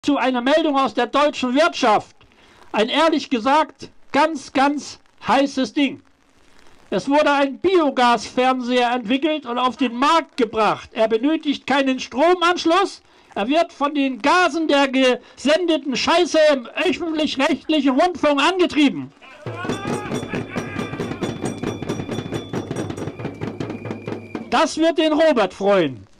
Zu einer Meldung aus der deutschen Wirtschaft. Ein ehrlich gesagt ganz, ganz heißes Ding. Es wurde ein Biogasfernseher entwickelt und auf den Markt gebracht. Er benötigt keinen Stromanschluss. Er wird von den Gasen der gesendeten Scheiße im öffentlich-rechtlichen Rundfunk angetrieben. Das wird den Robert freuen.